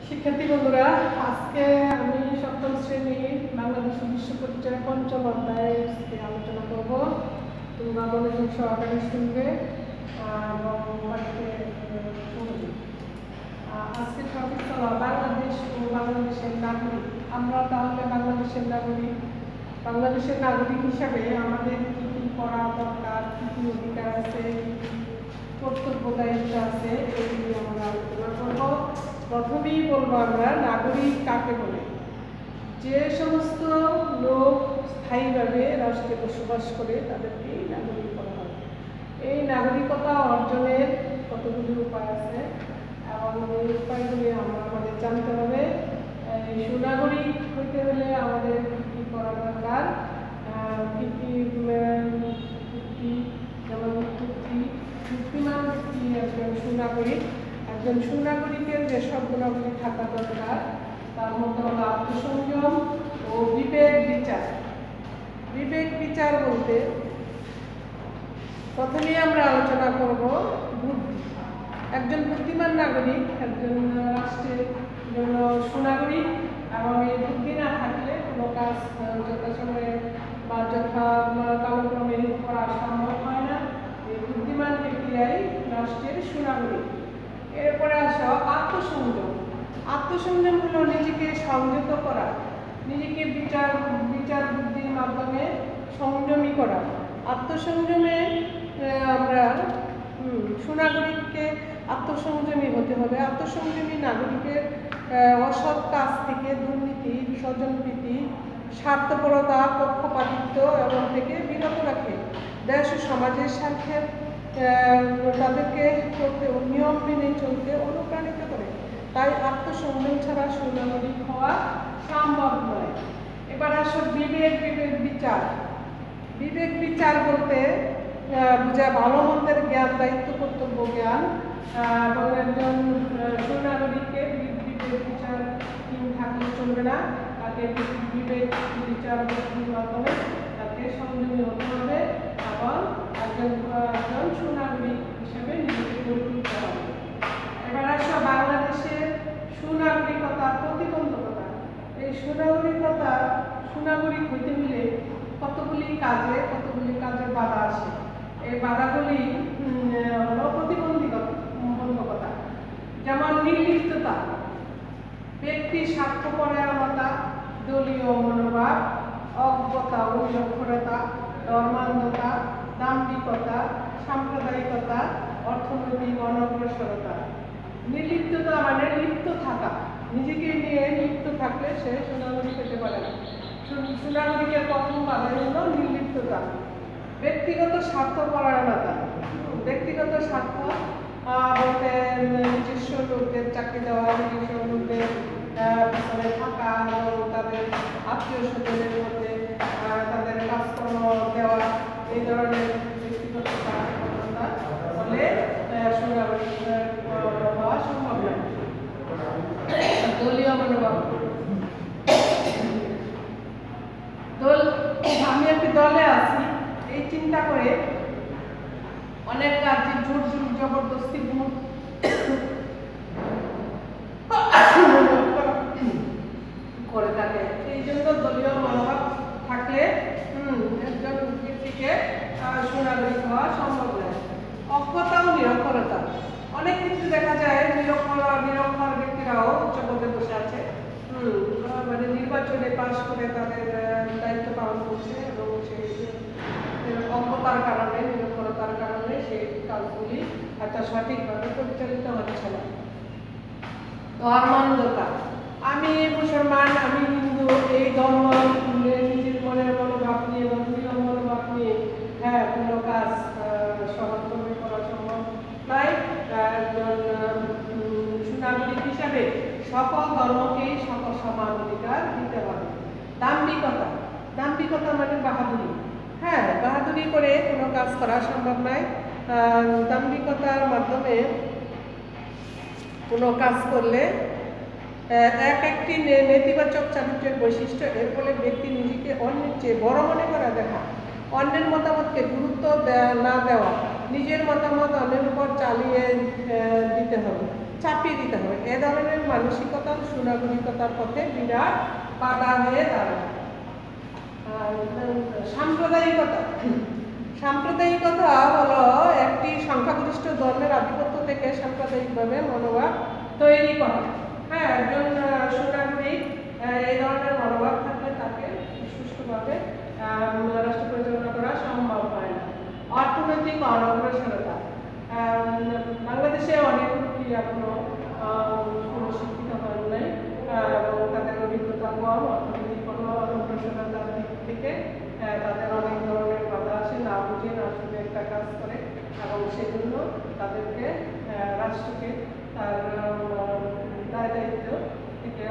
শিক্ষার্থী বন্ধুরা, আজকে আমি সপ্তম শ্রেণীর বাংলাদেশ বিশ্ব পরিচয় পঞ্চম অধ্যায় আলোচনা করব। তোমরা মনোযোগ সহকারে শুনবে এবং বাড়িতে শুনবে। আজকে টপিক হলো বাংলাদেশ ও বাংলাদেশের নাগরিক। আমরা তাহলে বাংলাদেশের নাগরিক হিসাবে আমাদের কি কি করা দরকার, কি কি অধিকার আছে, কর্তব্য দায়িত্ব আছে, এগুলি আমরা আলোচনা করব। প্রথমেই বলবো আমরা নাগরিক কাকে বলে। যে সমস্ত লোক স্থায়ীভাবে রাষ্ট্রে বসবাস করে তাদেরকেই নাগরিক বলা হয়। এই নাগরিকতা অর্জনের কতগুলি উপায় আছে এবং এই উপায়গুলি আমাদের জানতে হবে। সুনাগরিক হইতে হলে আমাদের কী কী করা দরকার, কী কী যেমন চুক্তিমান ব্যক্তি একজন সুনাগরিক। একজন সুনাগরিকের যে সব গুণাবলী থাকা দরকার তার মধ্যে হলো আত্মসংযম ও বিবেক বিচার। বিবেক বিচার বলতে প্রথমেই আমরা আলোচনা করব বুদ্ধি। একজন বুদ্ধিমান নাগরিক একজন রাষ্ট্রের জন্য সুনাগরিক, এবং এই বুদ্ধি না থাকলে কোনো কাজ যথাসময়ে বা কালক্রমে করা সম্ভব হয় না। এই বুদ্ধিমান ব্যক্তিরাই রাষ্ট্রের সুনাগরিক। এরপরে আসো আত্মসংযম। আত্মসংযম হলো নিজেকে সংযত করা, নিজেকে বিচার বুদ্ধির মাধ্যমে সংযমী করা। আত্মসংযমে আমরা সুনাগরিককে আত্মসংযমী হতে হবে। আত্মসংযমী নাগরিকের অসৎ কাজ থেকে দুর্নীতি, স্বজনপ্রীতি, স্বার্থপরতা, পক্ষপাতিত্ব এবং থেকে বিরত রাখে। দেশ ও সমাজের স্বার্থে তাদেরকে নিয়ম মেনে চলতে অনুপ্রাণিত করে। তাই আত্মসংযম ছাড়া সুনাগরিক হওয়া সম্ভব নয়। এবার আসো বিবেক বিচার। বিবেক বিচার বলতে বোঝায় ভালো মন্দের জ্ঞান, দায়িত্ব, কর্তব্য জ্ঞান। এবং একজন সুনাগরিককে বিবেক বিচার থাকলে চলবে না। তাকে বিবেক বিচার মাধ্যমে তাকে সংযমী হতে হবে এবং একজন সুনাগরিক হিসেবে নিজেকে গড়ে তুলতে হবে। এবার আসো বাংলাদেশের সুনাগরিকতার প্রতিবন্ধকতা। এই সুনাগরিক হইতে মিলে কতগুলি কাজের বাধা আসে। এই বাধাগুলি হলো প্রতিবন্ধকতা। যেমন নির্লিপ্ততা, ব্যক্তি স্বার্থপরায়ণতা, দলীয় মনোভাব, অজ্ঞতা ও নিরক্ষরতা, ধর্মান্ধতা, দাম্ভিকতা, সাম্প্রদায়িকতা, অর্থনৈতিক অনগ্রসরতা। নির্লিপ্ততা মানে লিপ্ত থাকা, নিজেকে নিয়ে লিপ্ত থাকলে সে সুনাগরিক হতে পারে না। সুনাগরিকের প্রথম বাধা হলো নির্লিপ্ততা। ব্যক্তিগত স্বার্থপরায়ণতা। ব্যক্তিগত স্বার্থ বলতে নিজস্ব লোকদের চাকরি দেওয়া, নিজস্ব লোকদের পিছনে থাকা এবং তাদের আত্মীয় স্বজনের মধ্যে তাদের কাজকর্ম দেওয়া, এই ধরনের ব্যক্তিগত স্বার্থপরতা হলে সুনাগরিক হওয়া সম্ভব নয়। দলীয় মনোভাব। আমি একটি দলে আছি এই চিন্তা করে অনেক কাজে জোর জবরদস্তি করে থাকে। এই জন্য দলীয় মনোভাব থাকলে একজন ব্যক্তিকে সুনাগরিক হওয়া সম্ভব নয়। অজ্ঞতা ও নিরক্ষরতা। অনেক ক্ষেত্রে দেখা যায় নিরক্ষর ব্যক্তিরাও উচ্চ পদে বসে আছে, মানে নির্বাচনে পাশ করে তাদের দায়িত্ব পালন করছে এবং সেই অজ্ঞতার কারণে, নিরক্ষরতার কারণে সেই কাজগুলি একটা সঠিকভাবে পরিচালিত হচ্ছে না। ধর্মান্ধতা। আমি মুসলমান, আমি হিন্দু, এই ধর্ম নিজের মনের মনোভাব নিয়ে এবং প্রিয় মনোভাব নিয়ে কোনো কাজ সহজভাবে করা সম্ভব নয়। একজন সুনাগরিক হিসাবে সকল ধর্মকেই সকল সমান অধিকার দিতে হবে। দাম্ভিকতা মানে বাহাদুরি। বাহাদুরি করে কোনো কাজ করা সম্ভব নয়। দাম্ভিকতার মাধ্যমে কোনো কাজ করলে একটি নেতিবাচক চারিত্রের বৈশিষ্ট্য। এর ফলে ব্যক্তি নিজেকে অন্যের চেয়ে বড় মনে করা দেখা, অন্যের মতামতকে গুরুত্ব না দেওয়া, নিজের মতামত অন্যের উপর চালিয়ে দিতে হবে। চাপিয়ে দিতে হবে। এ ধরনের মানসিকতা সুনাগরিকতার পথে বিরাট বাধা হয়ে দাঁড়ায়। সাম্প্রদায়িকতা সাম্প্রদায়িকতা হলো একটি সংখ্যাগরিষ্ঠ ধর্মের আধিপত্য থেকে সাম্প্রদায়িকভাবে মনোভাব তৈরি করা। হ্যাঁ, একজন সুনাগরিক এই ধরনের মনোভাব থাকলে তাকে সুষ্ঠুভাবে রাষ্ট্র পরিচালনা করা সম্ভব হয় না। অর্থনৈতিক অনগ্রসরতা, বাংলাদেশে অনেক লোকই এখনো শিক্ষিত হন নাই এবং তাদের অভিজ্ঞতা কম। অর্থনৈতিক অনগ্রসরতার দিক থেকে তাদের অনেক ধরনের বাধা আসে, না বুঝে না শুনে একটা কাজ করে এবং সেজন্য তাদেরকে রাষ্ট্রকে তার দায় দায়িত্ব থেকে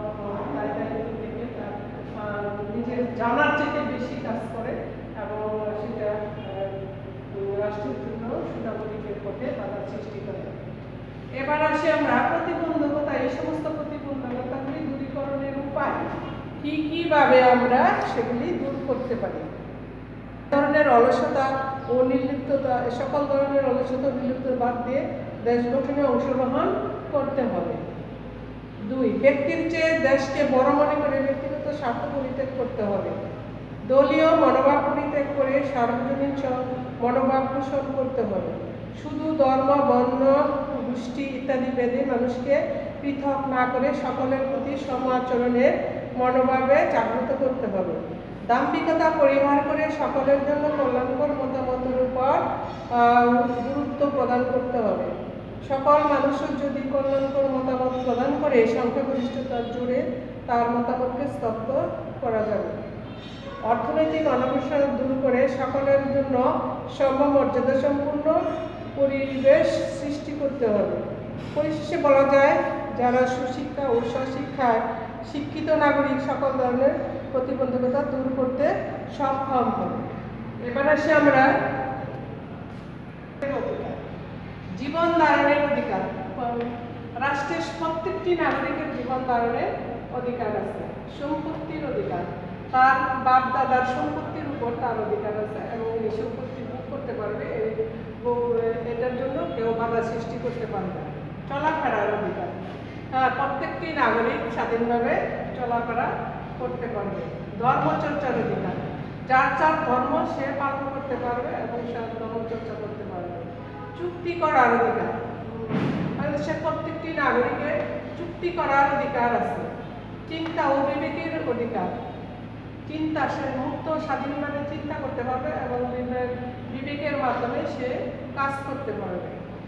তার নিজের জানার চেয়ে বেশি কাজ করে এবং সেটা রাষ্ট্রের জন্য সুনাগরিকের পথে বাধা সৃষ্টি করে। এবার আসি আমরা প্রতিবন্ধকতা। এই সমস্ত প্রতিবন্ধকতাগুলি দূরীকরণের উপায় কিভাবে আমরা সেগুলি দূর করতে পারি। ধরনের অলসতা ও নির্লিপ্ততা, সকল ধরনের অলসতা নির্লিপ্ততা বাদ দিয়ে দেশ গঠনে অংশগ্রহণ করতে হবে। 2, ব্যক্তির চেয়ে দেশকে বড় মনে করে ব্যক্তিগত স্বার্থ পরিত্যাগ করতে হবে। দলীয় মনোভাব পরিত্যাগ করে সার্বজনীন মনোভাব পোষণ করতে হবে। শুধু ধর্ম, বর্ণ, গোষ্ঠী ইত্যাদি ভেদে মানুষকে পৃথক না করে সকলের প্রতি সম আচরণের মনোভাবে জাগ্রত করতে হবে। দাম্ভিকতা পরিহার করে সকলের জন্য কল্যাণকর মতামতের উপর গুরুত্ব প্রদান করতে হবে। সকল মানুষের যদি কল্যাণকর মতামত প্রদান করে সংখ্যাগরিষ্ঠতার জোরে তার মতামতকে স্তব্ধ করা যাবে। অর্থনৈতিক অনগ্রসর দূর করে সকলের জন্য সমমর্যাদা সম্পূর্ণ পরিবেশ সৃষ্টি করতে হবে। পরিশেষে বলা যায়, যারা সুশিক্ষা ও স্বশিক্ষায় শিক্ষিত নাগরিক সকল ধরনের প্রতিবন্ধকতা দূর করতে সক্ষম হবে। এবার আসি আমরা জীবন ধারণের অধিকার। রাষ্ট্রের প্রত্যেকটি নাগরিকের জীবন ধারণের অধিকার আছে। সম্পত্তির অধিকার, তার বাপ দাদার সম্পত্তির উপর তার অধিকার আছে এবং এই সম্পত্তি ভোগ করতে পারবে, এটার জন্য কেউ বাধা সৃষ্টি করতে পারবে। চলাফেরার অধিকার, প্রত্যেকটি নাগরিক স্বাধীনভাবে চলাফেরা করতে পারবে। ধর্মচর্চার অধিকার, যার যার ধর্ম সে পালন করতে পারবে এবং সে ধর্মচর্চা করতে পারবে। চুক্তি করার অধিকার, সে প্রত্যেকটি নাগরিকের চুক্তি করার অধিকার আছে। চিন্তা ও বিবেকের অধিকার, চিন্তা সে মুক্ত স্বাধীনভাবে চিন্তা করতে পারবে এবং বিবেকের মাধ্যমে সে কাজ করতে পারবে।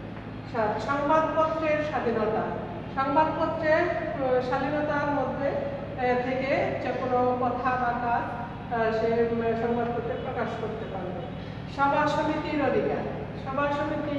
সংবাদপত্রের স্বাধীনতা, সংবাদপত্রের স্বাধীনতার মধ্যে থেকে যে কোনো কথা বা কাজ সে সংবাদপত্রে প্রকাশ করতে পারবে। সভা সমিতির অধিকার, সভা সমিতি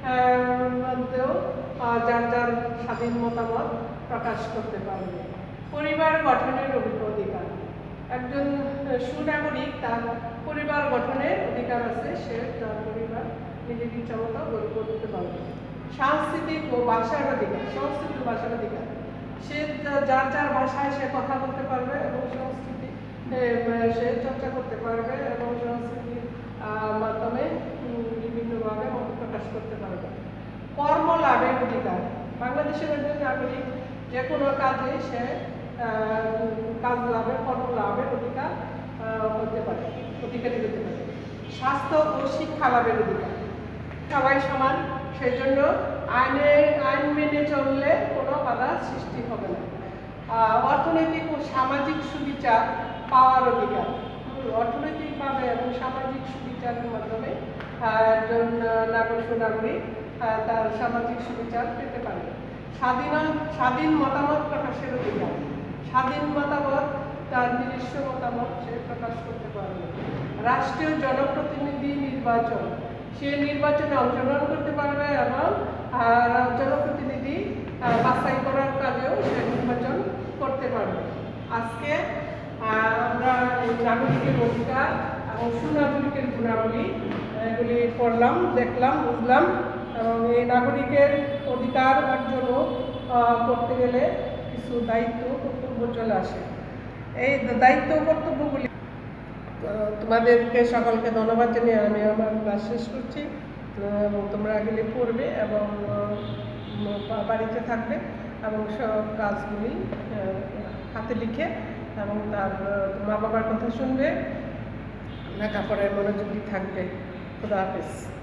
মধ্যেও যার যার স্বাধীন মতামত প্রকাশ করতে পারবে। পরিবার গঠনের অধিকার, একজন সুনাগরিক তার পরিবার গঠনের অধিকার আছে, সে তার পরিবার নিজের ইচ্ছামতো গড়ে তুলতে পারবে। সাংস্কৃতিক ও ভাষার অধিকার, সংস্কৃত ভাষার অধিকার, সে যার যার ভাষায় সে কথা বলতে পারবে এবং সংস্কৃতি সে চর্চা করতে পারবে এবং সংস্কৃতির মাধ্যমে বিভিন্নভাবে মত প্রকাশ করতে পারবে। কর্ম লাভের অধিকার, বাংলাদেশের একজন নাগরিক যে কোনো কাজে সে কাজ লাভের, কর্ম লাভের অধিকার হতে পারে, অধিকারী হতে পারে। স্বাস্থ্য ও শিক্ষা লাভের অধিকার, সবাই সমান, সেজন্য আইন মেনে চললে কোনো বাধা সৃষ্টি হবে না। অর্থনৈতিক ও সামাজিক সুবিচার পাওয়ার অধিকার, অর্থনৈতিকভাবে এবং সামাজিক সুবিচারের মাধ্যমে একজন সুনাগরিক তার সামাজিক সুবিচার পেতে পারে। স্বাধীন মতামত প্রকাশের অধিকার, স্বাধীন মতামত তার নিজস্ব মতামত সে প্রকাশ করতে পারবে। রাষ্ট্রীয় জনপ্রতিনিধি নির্বাচন, সে নির্বাচনে অংশগ্রহণ করতে পারবে এবং জনপ্রতিনিধি বাছাই করার কাজেও সে নির্বাচন করতে পারবে। আজকে আমরা এই নাগরিকের অধিকার এবং সুনাগরিকের গুণাবলী এগুলি পড়লাম, দেখলাম, বুঝলাম এবং এই নাগরিকের অধিকার অর্জনও করতে গেলে কিছু দায়িত্ব কর্তব্য চলে আসে। এই দায়িত্ব কর্তব্যগুলি তোমাদেরকে সকলকে ধন্যবাদ জানিয়ে আমি আমার ক্লাস শেষ করছি এবং তোমরা এগুলি পড়বে এবং বাড়িতে থাকবে এবং সব কাজগুলি হাতে লিখে এবং তার মা বাবার কথা শুনবে, লেখাপড়ায় মনোযোগী থাকবে। খুদা হাফেজ।